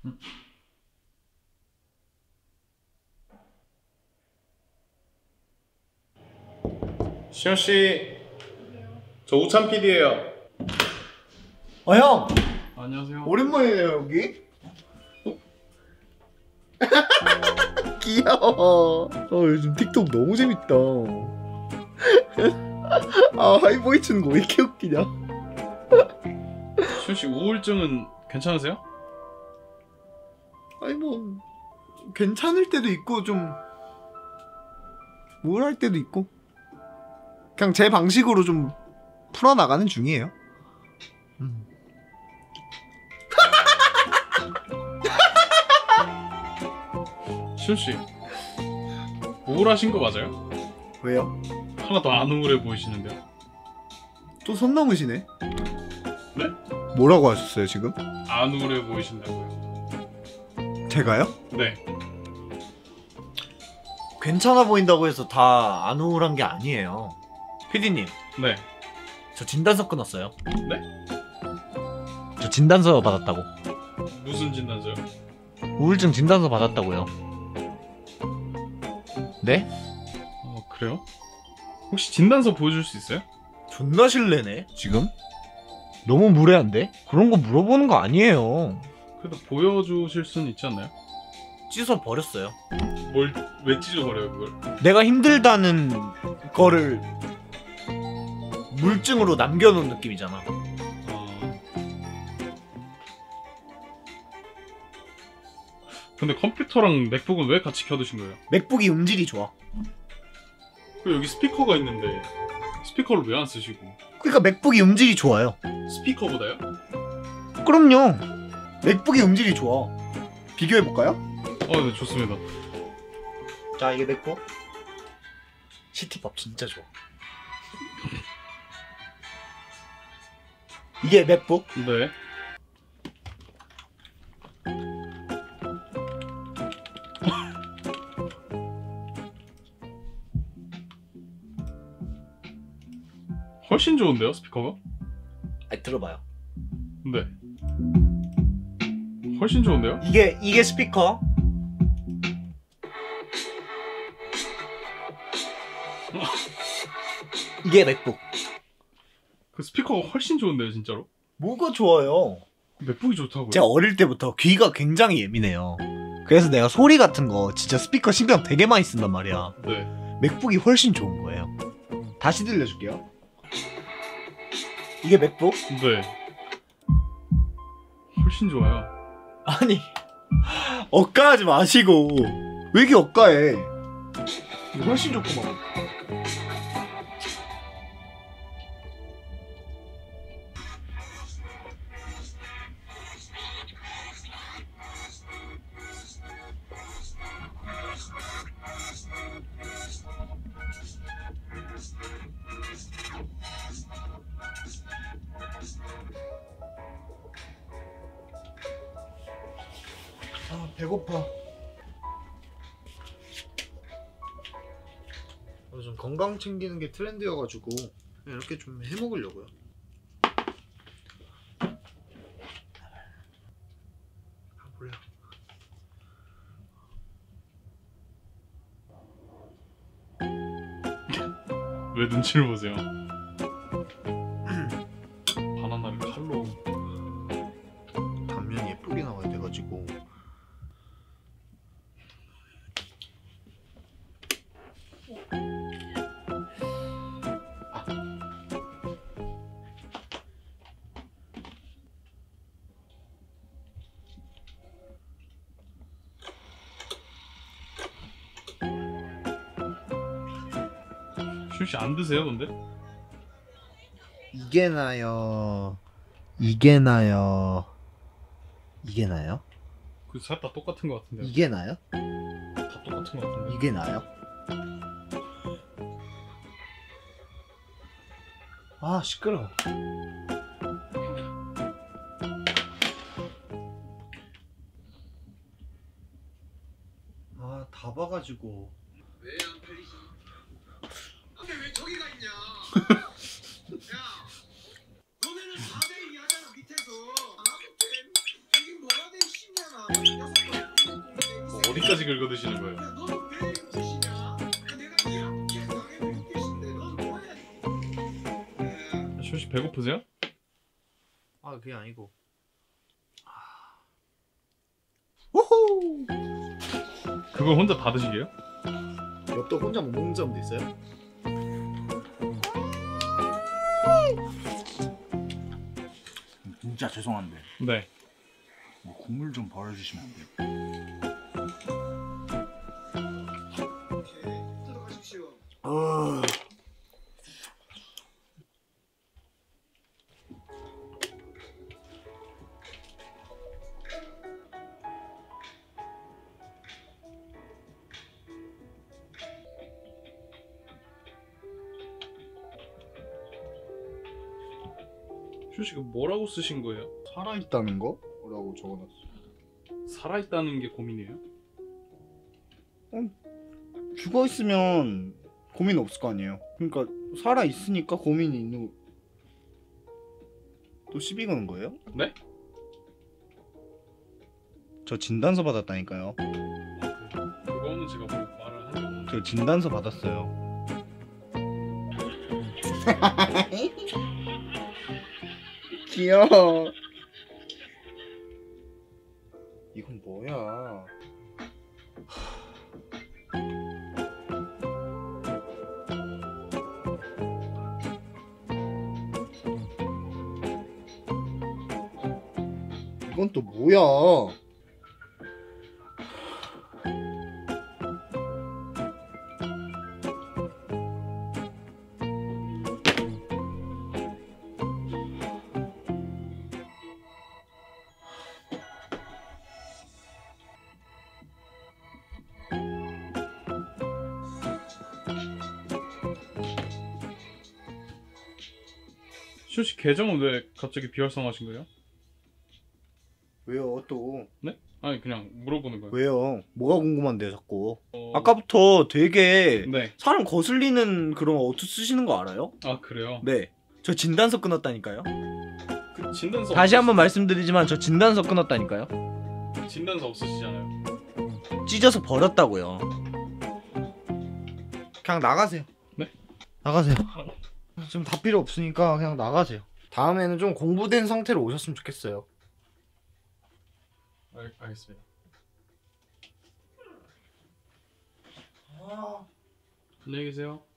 시현씨, 저 우찬 PD예요. 형! 안녕하세요. 오랜만이네요 여기. 귀여워. 요즘 틱톡 너무 재밌다. 아 하이보이 치는 거 왜 이렇게 웃기냐. 시현씨 우울증은 괜찮으세요? 아니 뭐 괜찮을 때도 있고 좀 우울할 때도 있고 그냥 제 방식으로 좀 풀어나가는 중이에요. 시현씨 우울하신 거 맞아요? 왜요? 하나도 안 우울해 보이시는데요? 또 선 넘으시네. 네? 뭐라고 하셨어요 지금? 안 우울해 보이신다고요. 제가요? 네. 괜찮아 보인다고 해서 다 안 우울한 게 아니에요. 피디님, 네. 저 진단서 끊었어요. 네? 저 진단서 받았다고. 무슨 진단서요? 우울증 진단서 받았다고요. 네? 그래요? 혹시 진단서 보여줄 수 있어요? 존나 실례네 지금? 너무 무례한데? 그런 거 물어보는 거 아니에요. 그래도 보여주실 수는 있지 않나요? 찢어 버렸어요. 왜 찢어버려요 그걸? 내가 힘들다는 거를 물증으로 남겨놓은 느낌이잖아. 근데 컴퓨터랑 맥북은 왜 같이 켜두신 거예요? 맥북이 음질이 좋아. 그리고 여기 스피커가 있는데 스피커를 왜 안 쓰시고? 그러니까 맥북이 음질이 좋아요. 스피커보다요? 그럼요. 맥북이 음질이 좋아. 비교해볼까요? 네 좋습니다. 자, 이게 맥북. 시티팝 진짜 좋아. 이게 맥북. 네. 훨씬 좋은데요 스피커가? 아니, 들어봐요. 네. 훨씬 좋은데요? 이게 스피커. 이게 맥북. 그 스피커가 훨씬 좋은데요 진짜로? 뭐가 좋아요? 맥북이 좋다고요? 제가 어릴 때부터 귀가 굉장히 예민해요. 그래서 내가 소리 같은 거 진짜 스피커 신경 되게 많이 쓴단 말이야. 네. 맥북이 훨씬 좋은 거예요. 다시 들려줄게요. 이게 맥북? 네. 훨씬 좋아요. 아니 억까하지 마시고 왜 이렇게 억까해. 훨씬 좋구만. 아 배고파. 요즘 건강 챙기는 게 트렌드여가지고 이렇게 좀 해먹으려고요. 몰라. 왜 눈치를 보세요? 바나나를 칼로. 단면이 예쁘게 나와야 돼가지고. 슈씨 안 드세요 근데? 이게 나요. 이게 나요. 이게 나요? 그 셋 다 똑같은 것 같은데. 이게 나요? 다 똑같은 것 같은데. 이게 나요? 아 시끄러워. 아 다 봐가지고. 왜 안 팔리지? 근데 왜 저기가 있냐? 야, 너네는 4대2 하잖아 밑에서. 아, 이게 뭐가 돼 싶냐 나. 언제까지 긁어 드시는 거예요? 너는 왜 웃으시냐? 내가 이렇게 당해 먹고 계신데 너는 뭐 해야지. 쇼씨 배고프세요? 아 그게 아니고. 호호. 그걸 혼자 다 드시게요? 엽떡 혼자 못 먹는 점도 있어요? 진짜 죄송한데 네. 뭐 국물 좀 버려주시면 안 돼요? 오케이. 들어가십시오. 쇼씨 그 뭐라고 쓰신 거예요? 살아있다는 거? 라고 적어놨어. 살아있다는 게 고민이에요? 죽어있으면 고민 없을 거 아니에요. 그러니까 살아있으니까 고민이 있는 또 시비 거는 거예요? 네? 저 진단서 받았다니까요. 그거는 제가 뭐 말을 한 게 없는데. 저 진단서 받았어요. 귀여워. 이건 뭐야? 이건 또 뭐야? 쇼씨 계정은 왜 갑자기 비활성화하신 거예요? 왜요 또? 네? 아니 그냥 물어보는 거예요. 왜요? 뭐가 궁금한데요 자꾸? 어... 아까부터 되게 네. 사람 거슬리는 그런 어투 쓰시는 거 알아요? 아 그래요? 네. 저 진단서 끊었다니까요. 그 진단서 다시 한번 말씀드리지만 저 진단서 끊었다니까요. 진단서 없으시잖아요. 찢어서 버렸다고요. 그냥 나가세요. 네? 나가세요. 지금 다 필요 없으니까 그냥 나가세요. 다음에는 좀 공부된 상태로 오셨으면 좋겠어요. 알겠습니다. 안녕히 계세요.